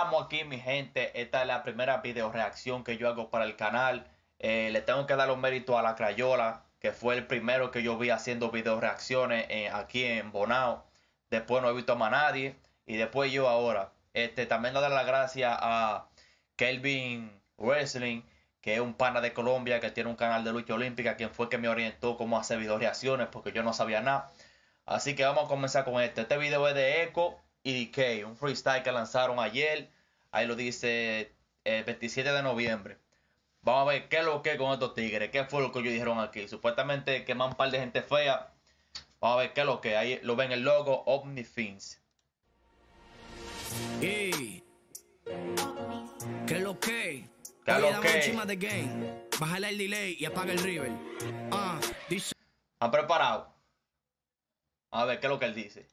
Estamos aquí, mi gente. Esta es la primera video reacción que yo hago para el canal. Le tengo que dar un mérito a la Crayola, que fue el primero que yo vi haciendo video reacciones aquí en Bonao. Después no he visto más nadie. Y después yo ahora. También le doy las gracias a Kelvin Wrestling, que es un pana de Colombia que tiene un canal de lucha olímpica, quien fue que me orientó cómo hacer video reacciones, porque yo no sabía nada. Así que vamos a comenzar con este. Este video es de Echo y DK, un freestyle que lanzaron ayer. Ahí lo dice 27 de noviembre. Vamos a ver qué es lo que es con estos tigres. Qué fue lo que ellos dijeron aquí. Supuestamente queman un par de gente fea. Vamos a ver qué es lo que es. Ahí lo ven el logo OmniFins. ¿Qué lo que? ¿Qué es lo que? Encima de game. Bájale el delay y apaga el river. Dice. ¿Han preparado? A ver qué es lo que él dice.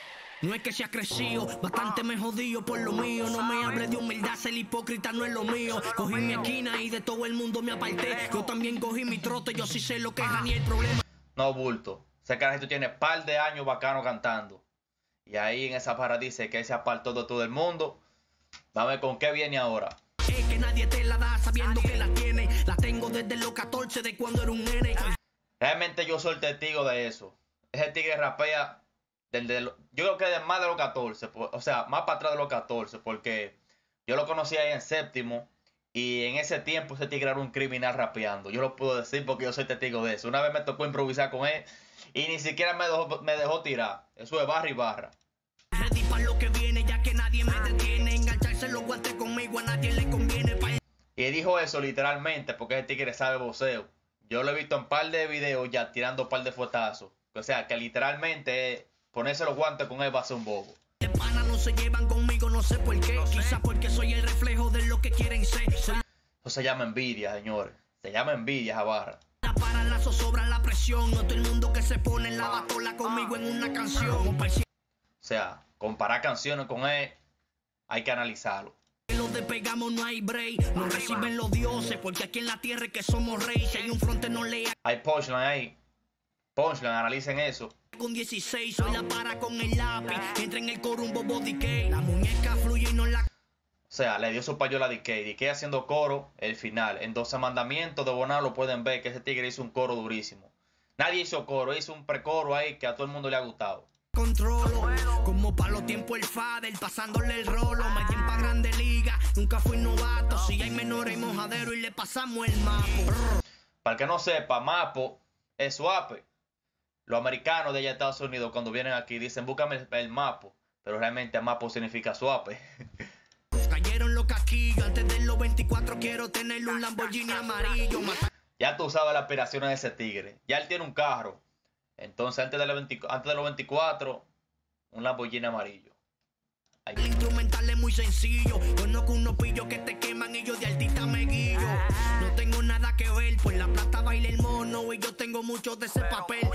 No es que sea crecido, bastante me jodido por lo mío. No me hables de humildad, ser hipócrita no es lo mío. Cogí mi esquina y de todo el mundo me aparté. Yo también cogí mi trote, yo sí sé lo que es ni el problema. No, bulto. Ese carajito tiene par de años bacano cantando. Y ahí en esa barra dice que se apartó de todo el mundo. Vamos a ver con qué viene ahora. Es que nadie te la da sabiendo que la tiene. La tengo desde los 14 de cuando era un nene. Realmente yo soy el testigo de eso. Ese tigre rapea yo creo que de más de los 14, o sea, más para atrás de los 14, porque yo lo conocí ahí en séptimo y en ese tiempo ese tigre era un criminal rapeando. Yo lo puedo decir porque yo soy testigo de eso. Una vez me tocó improvisar con él y ni siquiera me dejó tirar. Eso es barra y barra. Ready para lo que viene, ya que nadie me detiene. Engancharse los guantes conmigo a nadie le conviene. Y dijo eso literalmente porque ese tigre sabe voceo. Yo lo he visto en un par de videos ya tirando un par de fuetazos. O sea, que literalmente ponerse los guantes con él va a ser un bobo. De pana no se llevan conmigo, no sé por qué. Quizá porque soy el reflejo de lo que quieren ser. Eso se llama envidia, señores. Se llama envidia esa barra. Para la zozobra la presión. No todo el mundo que se pone en la batola conmigo en una canción. O sea, comparar canciones con él, hay que analizarlo. Los despegamos, no hay break. No reciben los dioses, porque aquí en la tierra es que somos reyes. Si hay un fronte no lea. Hay punchline ahí. Punchline, analicen eso. Con 16 soy la para con el lápiz. Entra en el coro un bobo DK. La muñeca fluye y no la... O sea, le dio su payola a DK. DK haciendo coro, el final. En 12 mandamientos de Bonao lo pueden ver que ese tigre hizo un coro durísimo. Nadie hizo coro, hizo un precoro ahí que a todo el mundo le ha gustado. Controlo, como para los tiempos el fader, pasándole el rolo. Me dien pa' grande liga, nunca fui novato. Si hay menores y mojadero y le pasamos el mapo. Para el que no sepa, mapo es suape. Los americanos de allá de Estados Unidos cuando vienen aquí dicen búscame el mapo, pero realmente mapo significa suape. Cayeron los caquillos, antes de los 24 quiero tener un Lamborghini amarillo. Ya tú sabes las aspiraciones de ese tigre. Ya él tiene un carro. Entonces antes de los 24, un Lamborghini amarillo. El instrumental es muy sencillo. Conozco unos pillos que te queman y yo de altita me guillo. No tengo nada que ver, por la plata baila el mono y yo tengo mucho de ese papel.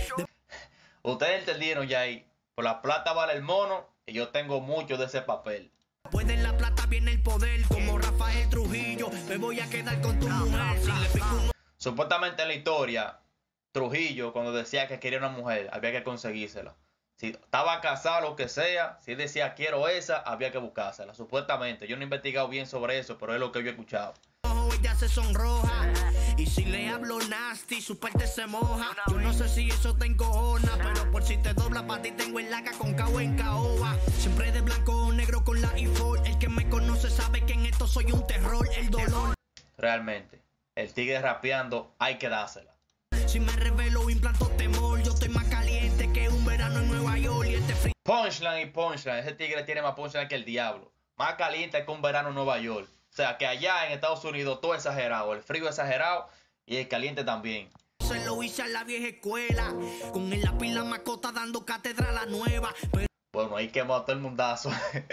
Ustedes entendieron ya ahí. Por la plata vale el mono y yo tengo mucho de ese papel. Después de la plata viene el poder, como Rafael Trujillo. Me voy a quedar con tu mujer. Si le pico uno... Supuestamente en la historia, Trujillo cuando decía que quería una mujer, había que conseguírsela. Si estaba casado, lo que sea, si él decía quiero esa, había que buscársela. Supuestamente, yo no he investigado bien sobre eso, pero es lo que yo he escuchado. Ella se sonroja y si le hablo nasty, su parte se moja. Yo no sé si eso te encojona, pero por si te dobla para ti tengo el laca con cao en caoba. Siempre de blanco o negro con la I4. El que me conoce sabe que en esto soy un terror, el dolor. Realmente, el tigre rapeando hay que dársela. Si me revelo implanto temor, yo estoy más caliente que un verano en Nueva York y este frío. Punchline y punchline, ese tigre tiene más punchline que el diablo. Más caliente que un verano en Nueva York. O sea, que allá en Estados Unidos todo exagerado. El frío exagerado y el caliente también. Se lo hice a la vieja escuela, con el lápiz la mascota dando cátedra a la nueva. Pero... Bueno, ahí quemó a todo el mundazo.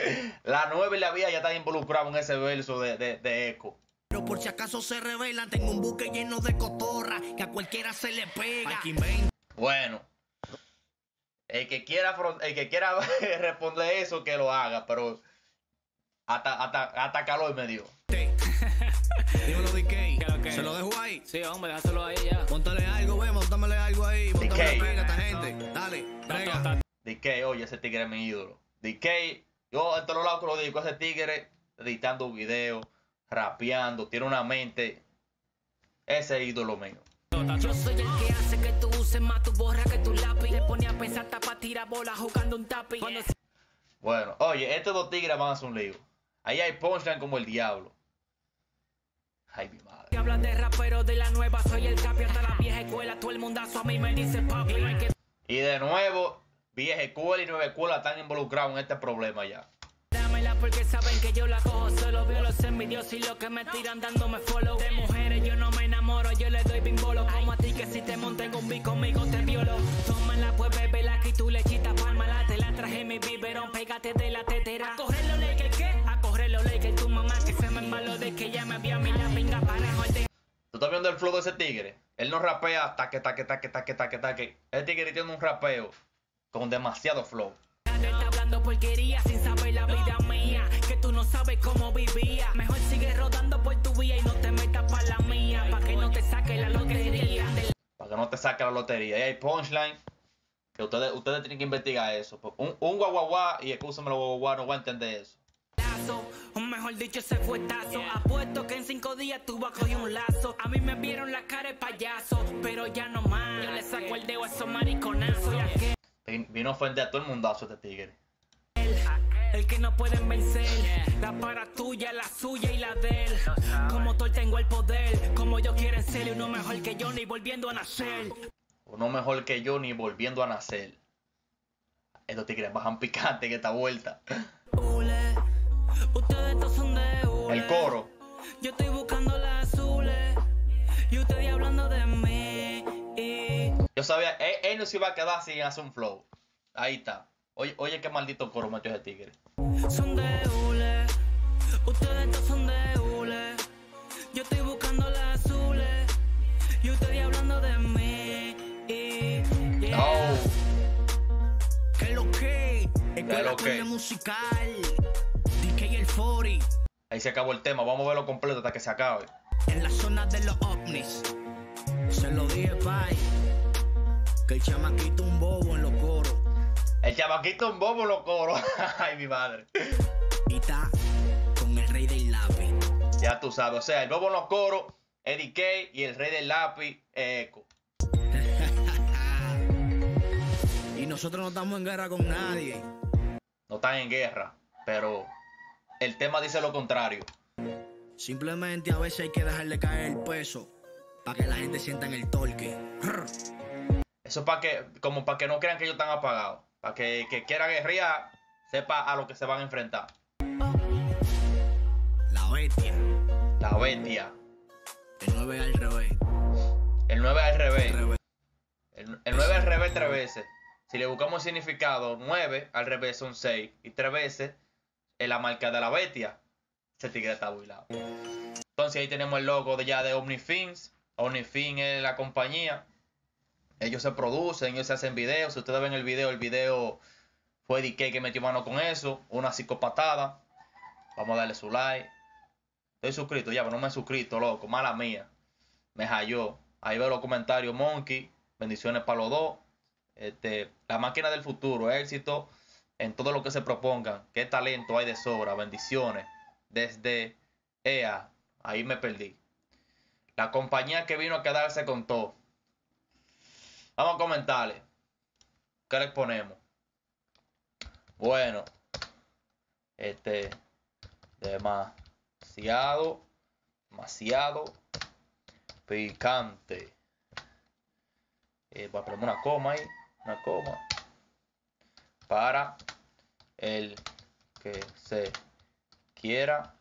La nueva y la vieja ya están involucrados en ese verso de Echo. Pero por si acaso se revelan, tengo un buque lleno de cotorra que a cualquiera se le pega. Bueno, el que quiera responder eso, que lo haga, pero hasta calor me dio. Dímelo, DK. Okay. ¿Se lo dejo ahí? Sí, hombre, déjaselo ahí ya. Póntale algo, móntamele algo ahí. Póntale DK. pila a esta gente. Dale, brega. DK, oye, ese tigre es mi ídolo. DK, yo en todos lados que lo digo, ese tigre editando videos, rapeando, tiene una mente. Ese es ídolo mío. Yo soy el que hace que tú uses más tu borra que tu lápiz. Le pone a pensar para tirar bola jugando un tapi. Bueno, oye, estos dos tigres van a hacer un lío. Ahí hay punchline como el diablo. Ay, mi madre. Hablan de rapero de la nueva, soy el capi hasta la vieja escuela. Todo el mundazo a mí me dice papi. Y de nuevo, vieja escuela y nueva escuela están involucrados en este problema ya. Dámela porque saben que yo la cojo solo. Veo los envidiosos y los que me tiran dándome follow. De mujeres yo no me enamoro, yo le doy bimbolo. Como a ti que si te monté en un beat conmigo te violo. Tómala pues bebé, la que tú le quitas palma. Te la traje mi biberón, pégate de la tetera. A coger los Lakers, ¿qué? A coger los Lakers, tu mamá que se me embaló de que ya me había a mí la pinga para joder. ¿Tú estás viendo el flow de ese tigre? Él no rapea taque. El tigre tiene un rapeo con demasiado flow. Está hablando porquería sin saber la vida mía. Que tú no sabes cómo vivía. Mejor sigue rodando por tu vía y no te metas pa' la mía. Pa' que no te saque la lotería. Para que no te saque la lotería. Y hay punchline que ustedes tienen que investigar eso. Un guaguaguá, y excúsame los guaguaguá, no va a entender eso. O mejor dicho, ese fuetazo. Apuesto que en 5 días tú vas a coger un lazo. A mí me vieron la cara de payaso, pero ya no más. Yo le saco el dedo a esos mariconazos. Vino a ofender a todo el mundazo este tigre. El que no pueden vencer. La para tuya, la suya y la de él. Como tú tengo el poder. Como yo quieren ser uno mejor que yo ni volviendo a nacer. Uno mejor que yo ni volviendo a nacer. Estos tigres bajan picante en esta vuelta. Ustedes todos son de hule. El coro. Yo estoy buscando las azules y ustedes hablando de mí. Yo sabía, él no se iba a quedar sin hacer un flow. Ahí está. Oye qué maldito coro metió ese tigre. Son de hule. Ustedes todos son de hule. Yo estoy buscando las azules y ustedes hablando de mí. Yeah. Oh. ¿Qué lo que? Escuela Corte musical. DK el 40. Ahí se acabó el tema. Vamos a verlo completo hasta que se acabe. En la zona de los ovnis. Se lo dije, pai. Que el chamaquito un bobo en los coros. El chamaquito un bobo en los coros. Ay, mi madre. Y está con el rey del lápiz. Ya tú sabes. O sea, el bobo en los coros, Eddie K, y el rey del lápiz, Eco. Y nosotros no estamos en guerra con nadie. No están en guerra, pero el tema dice lo contrario. Simplemente a veces hay que dejarle caer el peso para que la gente sienta en el torque. Eso para que no crean que ellos están apagados. Para que quiera guerrear, sepa a lo que se van a enfrentar. La bestia. La bestia. El 9 al revés. El 9 al revés. El 9 al revés 3 veces. Si le buscamos significado, 9 al revés son 6. Y 3 veces es la marca de la bestia. Ese tigre está builado. Entonces ahí tenemos el logo de OmniFins. OmniFins es la compañía. Ellos se producen, ellos se hacen videos. Si ustedes ven el video fue DK que metió mano con eso. Una psicopatada. Vamos a darle su like. Estoy suscrito ya, pero no me he suscrito, loco. Mala mía. Me halló. Ahí veo los comentarios, Monkey. Bendiciones para los dos. La máquina del futuro. Éxito en todo lo que se propongan. Qué talento hay de sobra. Bendiciones. Desde EA. Ahí me perdí. La compañía que vino a quedarse con todo. Vamos a comentarle. ¿Qué les ponemos? Bueno. Demasiado picante. Voy a poner una coma ahí. Una coma. Para el que se quiera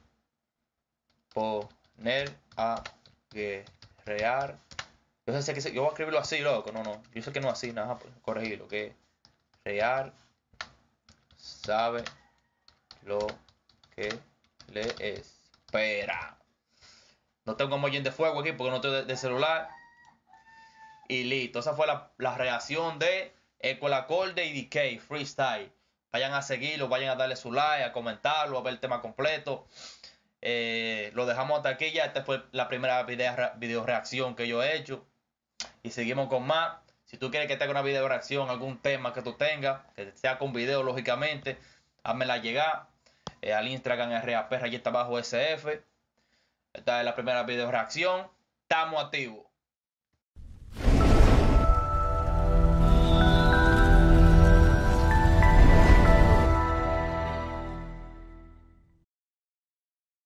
poner a guerrear. Yo voy a escribirlo así, loco. No. Yo sé que no es así, nada, pues, corregirlo. Que real sabe lo que le espera. No tengo mollín de fuego aquí porque no estoy de celular. Y listo. Esa fue la reacción de Eco el Acorde y DK Freestyle. Vayan a seguirlo, vayan a darle su like, a comentarlo, a ver el tema completo. Lo dejamos hasta aquí ya. Esta fue la primera video reacción que yo he hecho. Y seguimos con más. Si tú quieres que te haga una video reacción, algún tema que tú tengas, que sea con video lógicamente, házmela llegar. al Instagram RAP Rayeta bajo SF. Esta es la primera video reacción. Estamos activos.